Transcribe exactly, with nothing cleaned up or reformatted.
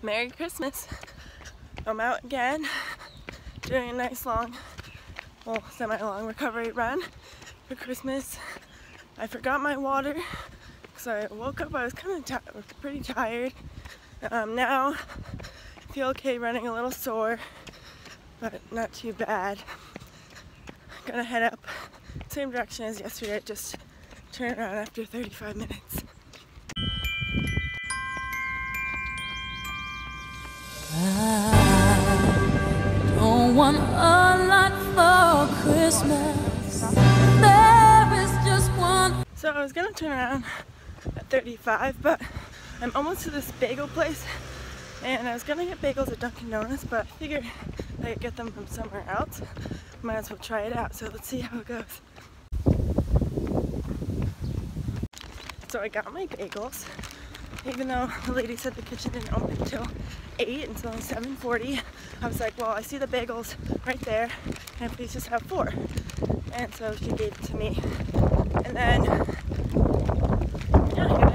Merry Christmas. I'm out again doing a nice long, well, semi-long recovery run for Christmas. I forgot my water, so I woke up, I was kind of pretty tired. Um, now I feel okay, running a little sore, but not too bad. I'm gonna head up same direction as yesterday, just turn around after thirty-five minutes. I don't want a lot for Christmas. There is just one. So I was gonna turn around at thirty-five, but I'm almost to this bagel place, and I was gonna get bagels at Dunkin' Donuts, but I figured I could get them from somewhere else. Might as well try it out, so let's see how it goes. So I got my bagels, even though the lady said the kitchen didn't open until eight and it's only seven forty. I was like, well, I see the bagels right there, can I please just have four? And so she gave it to me. And then, yeah,